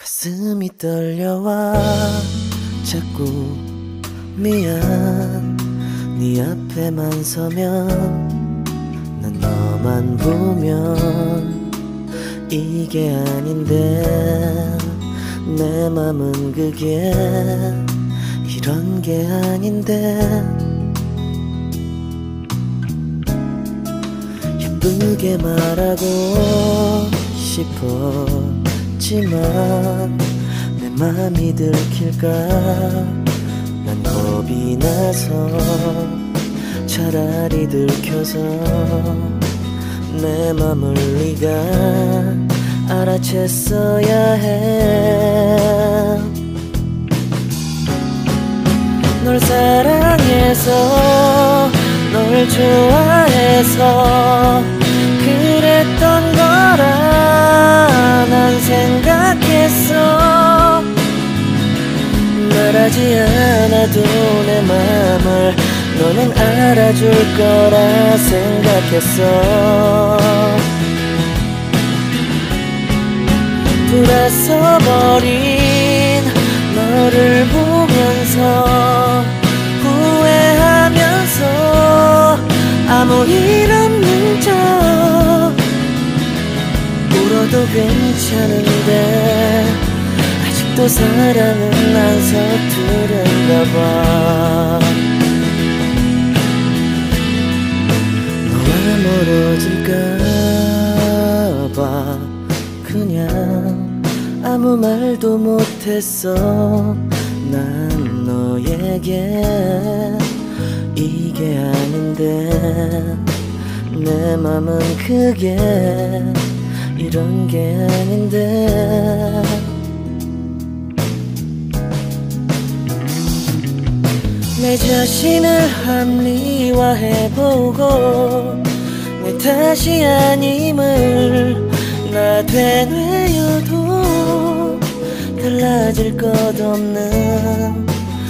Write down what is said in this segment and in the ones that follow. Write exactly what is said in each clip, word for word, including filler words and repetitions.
가슴이 떨려와 자꾸 미안. 네 앞에만 서면 난 너만 보면 이게 아닌데 내 맘은 그게 이런 게 아닌데 예쁘게 말하고 싶었지만 내 맘이 들킬까 난 겁이 나서 차라리 들켜서 내 맘을 네가 알아챘어야 해. 널 사랑해서 널 좋아해서 그랬던 거라 난 생각했어. 말하지 않아도 내 맘을 너는 알아줄 거라 생각했어. 돌아서 버린 너를 보면서 후회하면서 아무 일 없는 척 울어도 괜찮은데 아직도 사랑은 안 서투른가 봐. 너와 멀어질까 봐 그냥 아무 말도 못했어. 난 너에게 이게 아닌데 내 맘은 그게 이런 게 아닌데 내 자신을 합리화해보고 내 탓이 아님을 나 되뇌어도 달라질 것 없는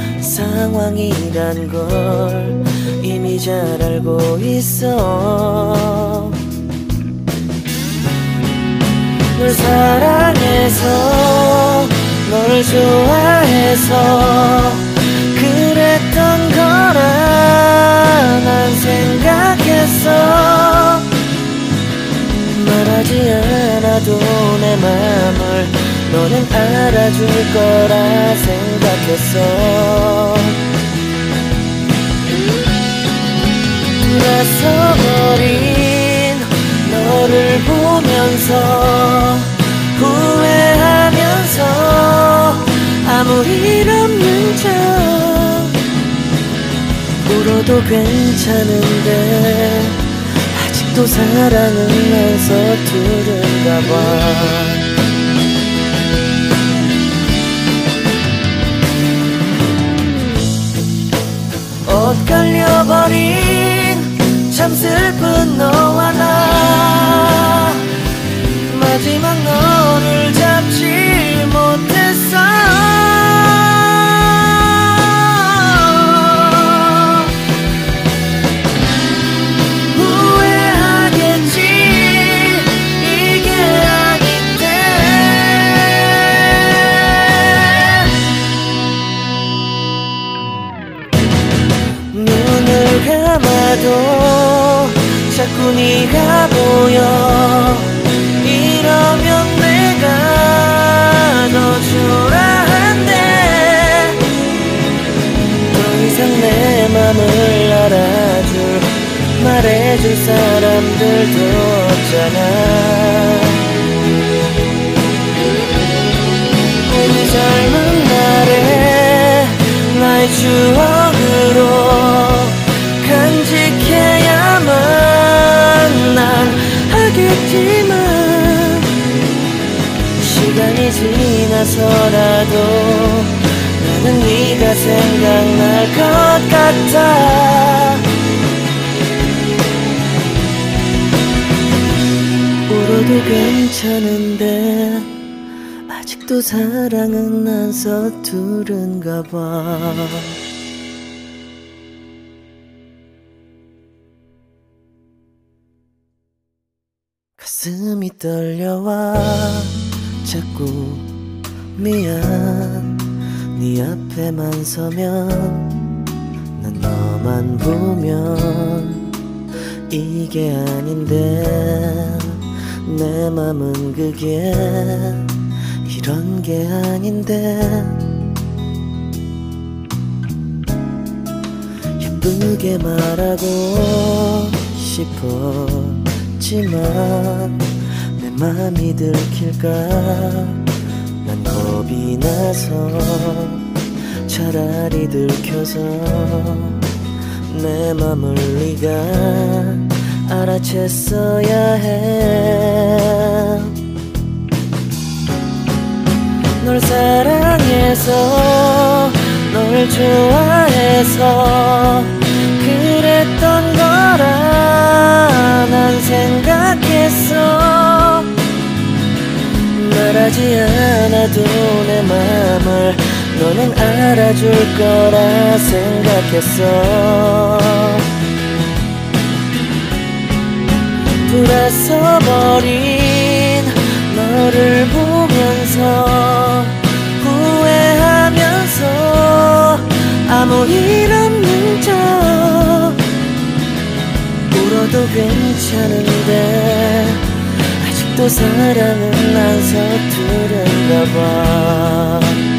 상황이란 걸 이미 잘 알고 있어. 널 사랑해서 널 좋아해서 그랬던 거라 난 생각했어. 말하지 않아도 내 맘을 너는 알아줄 거라 생각했어. 돌아서버린 너를 보면서 후회하면서 아무 일 없는 척 울어도 괜찮은데 아직도 사랑은 안 서투른가 봐. 엇갈려버린 참 슬픈 너와 나 마지막 너를 잡지 못했어. 후회하겠지 이게 아닌데 눈을 감아도 자꾸 네가 보여. 이러면 내가 더 초라한데 더 이상 내 맘을 알아줄 말해줄 사람들도 없잖아. 우리 젊은 날에 나의 추억으로 간직해야만 난 하겠지만 시간이 지나서라도 나는 네가 생각날 것 같아. 울어도 괜찮은데 아직도 사랑은 안 서투른가 봐. 가슴이 떨려와 자꾸 미안 네 앞에만 서면 난 너만 보면 이게 아닌데 내 맘은 그게 이런 게 아닌데 예쁘게 말하고 싶었지만 내 맘이 들킬까 난 겁이 나서 차라리 들켜서 내 맘을 네가 알아챘어야 해. 널 사랑해서 널 좋아해서 그랬던 거라 난 생각했어. 말하지 않아도 내 맘을 너는 알아줄 거라 생각했어. 돌아서버린 너를 보면서 후회하면서 아무 일 없는 척 울어도 괜찮은데 아직도 사랑은 안 서투른가 봐.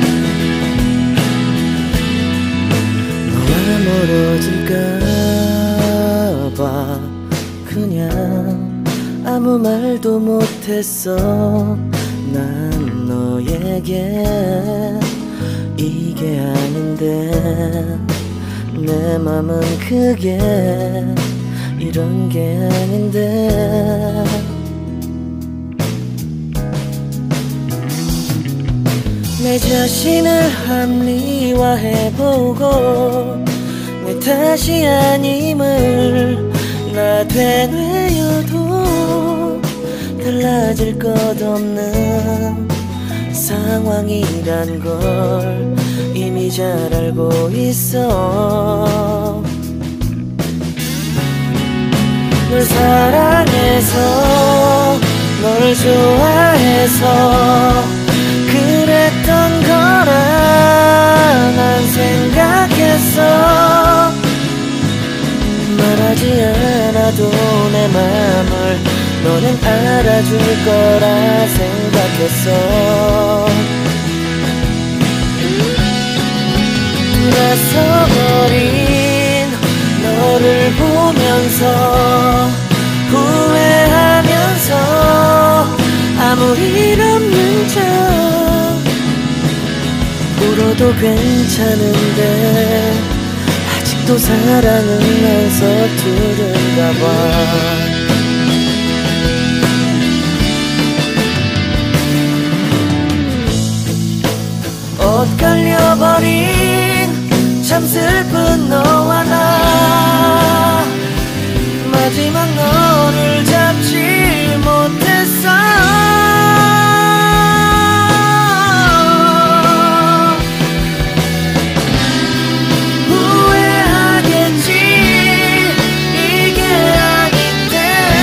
너와 멀어질까 봐 그냥 아무 말도 못했어. 난 너에게 이게 아닌데 내 맘은 그게 이런 게 아닌데 내 자신을 합리화해보고 내 탓이 아님을 나 되뇌어도 달라질 것 없는 상황이란 걸 이미 잘 알고 있어. 널 사랑해서 널 좋아해서 그랬던 거라 난 생각했어. 말하지 않아도 내 맘을 너는 알아줄 거라 생각했어. 돌아서버린 너를 보면서 후회하면서 아무 일 없는 척 울어도 괜찮은데 아직도 사랑은 안 서투른가 봐. 엇갈려버린 참 슬픈 너와 나 마지막 너를 잡지 못했어. 후회하겠지 이게 아닌데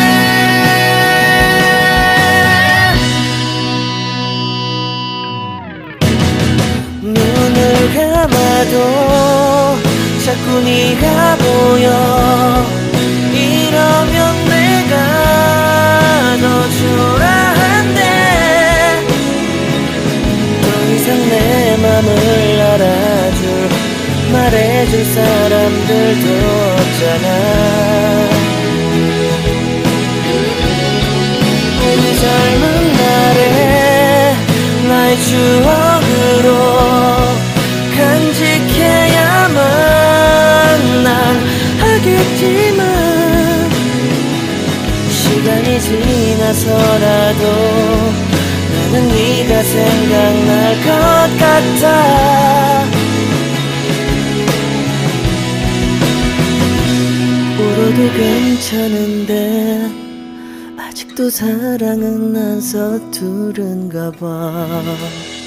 눈을 감아도 자꾸 네가 보여. 이러면 내가 더 초라한데 더 이상 내 맘을 알아줄 말해줄 사람들도 없잖아. 우리 젊은 날에 나의 추억으로 간직해야만 난 하겠지만 시간이 지나서라도 나는 네가 생각날 것 같아. 울어도 괜찮은데 아직도 사랑은 안 서투른가 봐.